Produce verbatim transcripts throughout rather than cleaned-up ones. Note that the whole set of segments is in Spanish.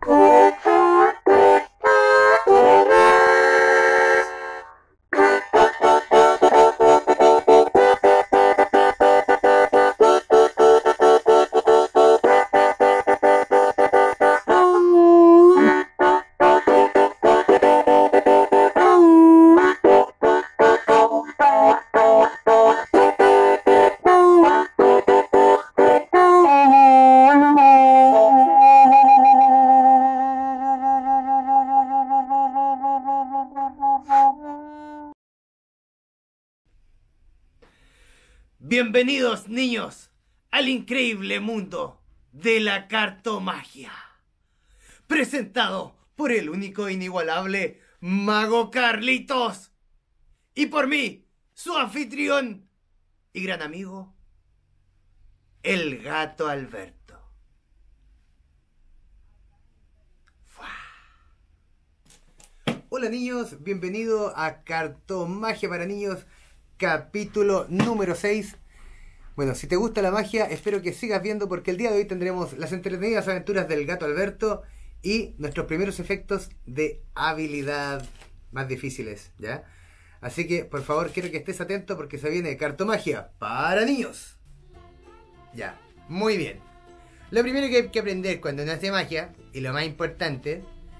Bienvenidos, niños, al increíble mundo de la cartomagia. Presentado por el único e inigualable Mago Carlitos. Y por mí, su anfitrión y gran amigo, el Gato Alberto. Hola niños, bienvenidos a Cartomagia para Niños, capítulo número seis. Bueno, si te gusta la magia, espero que sigas viendo porque el día de hoy tendremos las entretenidas aventuras del Gato Alberto y nuestros primeros efectos de habilidad más difíciles, ¿ya? Así que, por favor, quiero que estés atento porque se viene Cartomagia para Niños. Ya, muy bien. Lo primero que hay que aprender cuando uno hace magia, y lo más importante,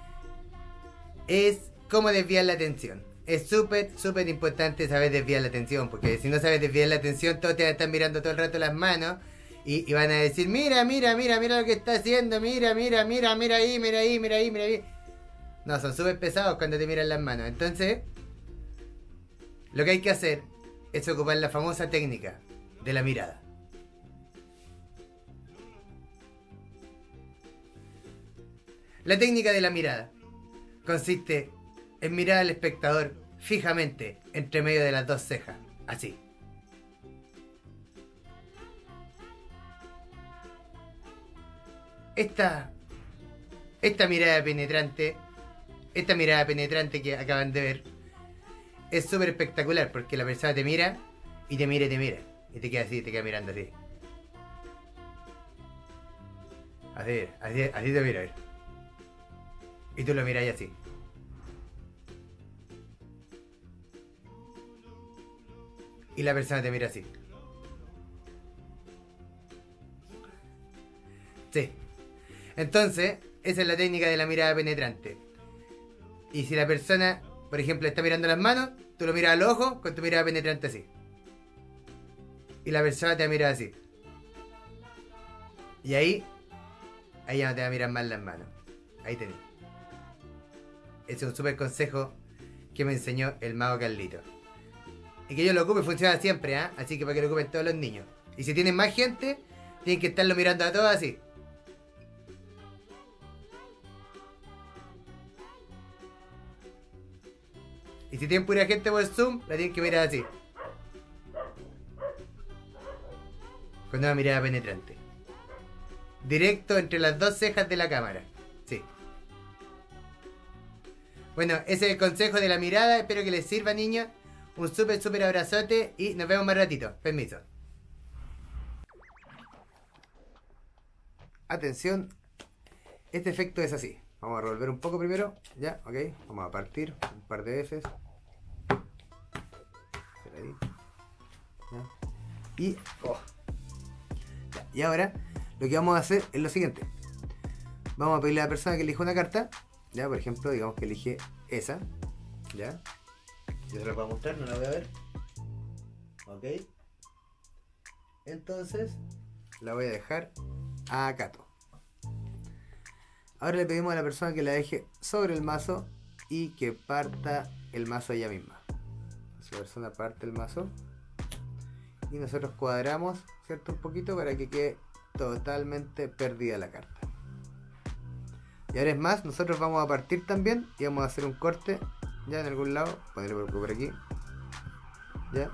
es cómo desviar la atención. Es súper, súper importante saber desviar la atención, porque si no sabes desviar la atención, todos te van a estar mirando todo el rato las manos y, y van a decir, mira, mira, mira, mira lo que está haciendo, mira, mira, mira, mira ahí, mira ahí, mira ahí, mira ahí. No, son súper pesados cuando te miran las manos. Entonces, lo que hay que hacer es ocupar la famosa técnica de la mirada. La técnica de la mirada consiste en mirar al espectador fijamente entre medio de las dos cejas, así. Esta, esta mirada penetrante, esta mirada penetrante que acaban de ver, es súper espectacular porque la persona te mira y te mira y te mira y te queda así, te queda mirando así. Así, así, así te mira, a ver. Y tú lo miras así. Y la persona te mira así. Sí. Entonces, esa es la técnica de la mirada penetrante. Y si la persona, por ejemplo, está mirando las manos, tú lo miras a los ojos con tu mirada penetrante así. Y la persona te mira así. Y ahí, ahí ya no te va a mirar más las manos. Ahí tenés. Ese es un súper consejo que me enseñó el Mago Carlito. Y que yo lo ocupe, funciona siempre, ¿eh? Así que para que lo ocupen todos los niños. Y si tienen más gente, tienen que estarlo mirando a todos así. Y si tienen pura gente por Zoom, la tienen que mirar así. Con una mirada penetrante. Directo entre las dos cejas de la cámara. Sí. Bueno, ese es el consejo de la mirada. Espero que les sirva, niños. Un súper, súper abrazote y nos vemos más ratito. Permiso. Atención. Este efecto es así. Vamos a revolver un poco primero. Ya, ok. Vamos a partir un par de veces. Ahí. Ya. Y... Oh. Ya. Y ahora lo que vamos a hacer es lo siguiente. Vamos a pedirle a la persona que elija una carta. Ya, por ejemplo, digamos que elige esa. Ya. Yo se la voy a mostrar, no la voy a ver. Ok. Entonces, la voy a dejar a Cato. Ahora le pedimos a la persona que la deje sobre el mazo y que parta el mazo ella misma. Esa persona parte el mazo. Y nosotros cuadramos, ¿cierto? Un poquito para que quede totalmente perdida la carta. Y ahora es más, nosotros vamos a partir también y vamos a hacer un corte ya en algún lado, ponerlo por aquí, ya.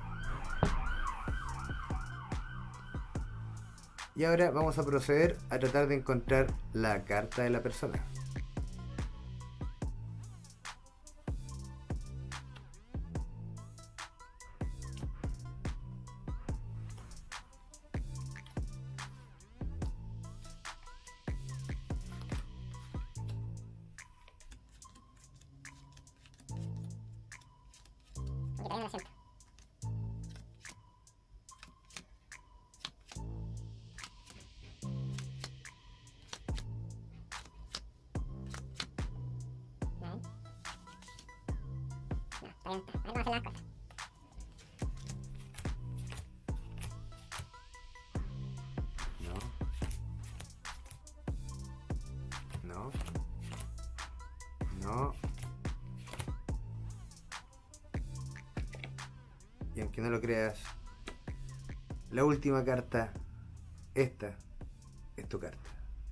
Y ahora vamos a proceder a tratar de encontrar la carta de la persona. No. No. Y aunque no lo creas, la última carta, esta, es tu carta.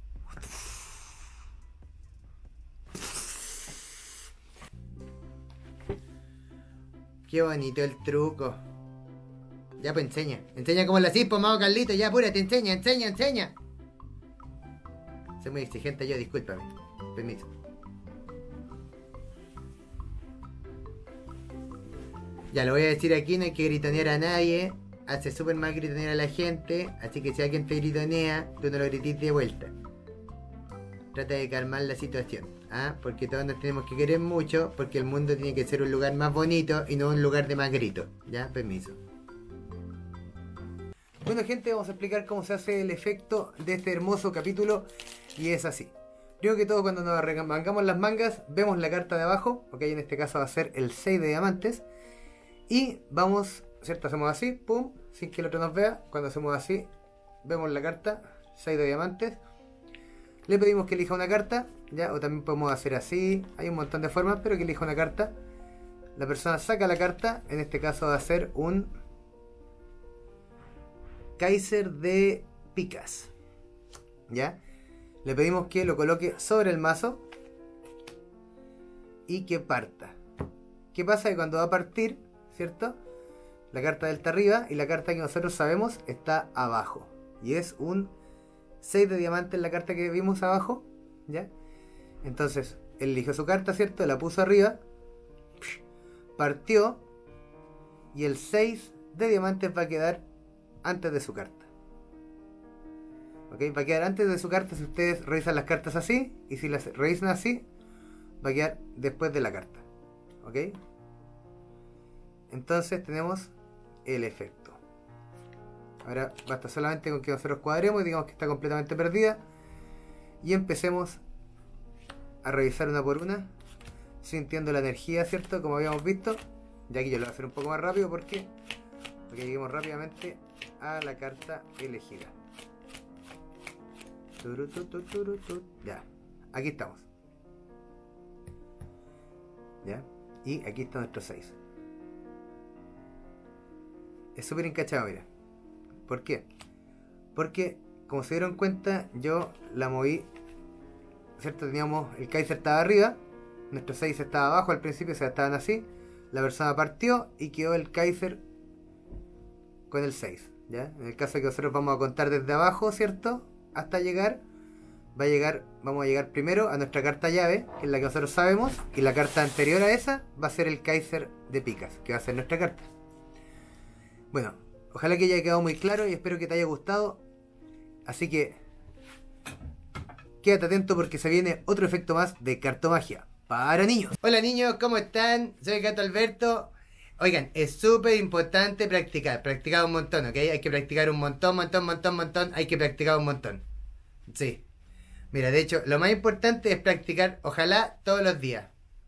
Qué bonito el truco. Ya pues enseña. Enseña cómo lo hacís, pues mago Carlito. Ya apúrate, enseña, enseña, enseña. Soy muy exigente yo, discúlpame. Permiso. Ya lo voy a decir aquí, no hay que gritonear a nadie. Hace súper mal gritonear a la gente. Así que si alguien te gritonea, tú no lo grites de vuelta. Trata de calmar la situación, ¿ah? Porque todos nos tenemos que querer mucho, porque el mundo tiene que ser un lugar más bonito y no un lugar de más gritos. ¿Ya? Permiso. Bueno gente, vamos a explicar cómo se hace el efecto de este hermoso capítulo. Y es así. Primero que todo, cuando nos arrancamos las mangas, vemos la carta de abajo. Ok, en este caso va a ser el seis de diamantes. Y vamos, ¿cierto? Hacemos así, pum, sin que el otro nos vea. Cuando hacemos así, vemos la carta, seis de diamantes. Le pedimos que elija una carta, ¿ya? O también podemos hacer así. Hay un montón de formas, pero que elija una carta. La persona saca la carta. En este caso va a ser un Kaiser de picas, ¿ya? Le pedimos que lo coloque sobre el mazo y que parta. ¿Qué pasa? Que cuando va a partir, ¿cierto? La carta del está arriba y la carta que nosotros sabemos está abajo. Y es un seis de diamantes la carta que vimos abajo, ¿ya? Entonces, él eligió su carta, ¿cierto? La puso arriba, partió y el seis de diamantes va a quedar antes de su carta. ¿Ok? Va a quedar antes de su carta si ustedes revisan las cartas así, y si las revisan así, va a quedar después de la carta. ¿Ok? Entonces tenemos el efecto. Ahora basta solamente con que nosotros cuadremos y digamos que está completamente perdida. Y empecemos a revisar una por una, sintiendo la energía, ¿cierto? Como habíamos visto. Ya aquí yo lo voy a hacer un poco más rápido porque, porque lleguemos rápidamente a la carta elegida. Ya, aquí estamos. Ya, y aquí está nuestro seis. Es súper encachado, mira. ¿Por qué? Porque, como se dieron cuenta, yo la moví, ¿cierto? Teníamos, el Kaiser estaba arriba, nuestro seis estaba abajo al principio, o sea, estaban así. La persona partió y quedó el Kaiser con el seis, ¿ya? En el caso de que nosotros vamos a contar desde abajo, ¿cierto? Hasta llegar, va a llegar, vamos a llegar primero a nuestra carta llave, que es la que nosotros sabemos, y la carta anterior a esa va a ser el Kaiser de picas, que va a ser nuestra carta. Bueno, ojalá que haya quedado muy claro y espero que te haya gustado. Así que quédate atento porque se viene otro efecto más de cartomagia para niños. Hola niños, ¿cómo están? Soy Gato Alberto. Oigan, es súper importante practicar, practicar un montón, ¿ok? Hay que practicar un montón, montón, montón, montón, hay que practicar un montón. Sí. Mira, de hecho, lo más importante es practicar, ojalá, todos los días.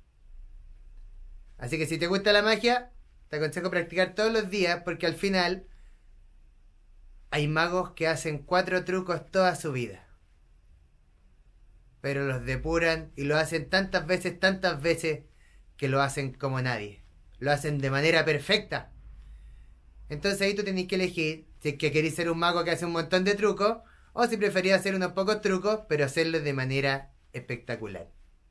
Así que si te gusta la magia, te aconsejo practicar todos los días porque al final hay magos que hacen cuatro trucos toda su vida. Pero los depuran y lo hacen tantas veces, tantas veces que lo hacen como nadie. Lo hacen de manera perfecta. Entonces ahí tú tenés que elegir si es que querés ser un mago que hace un montón de trucos o si preferís hacer unos pocos trucos pero hacerlos de manera espectacular.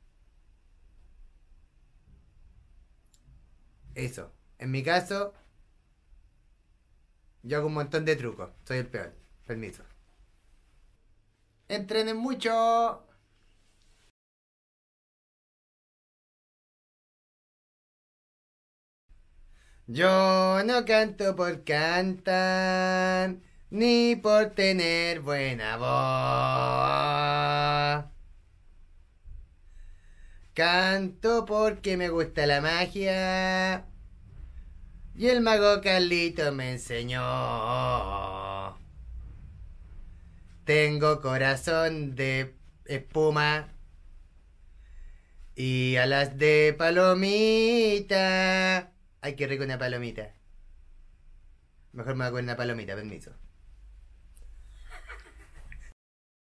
Eso. En mi caso, yo hago un montón de trucos. Soy el peor. Permiso. ¡Entrenen mucho! Yo no canto por cantar, ni por tener buena voz. Canto porque me gusta la magia y el mago Carlito me enseñó. Tengo corazón de espuma Y a las de palomita. Ay, qué rico una palomita. Mejor me voy a comer una palomita, permiso.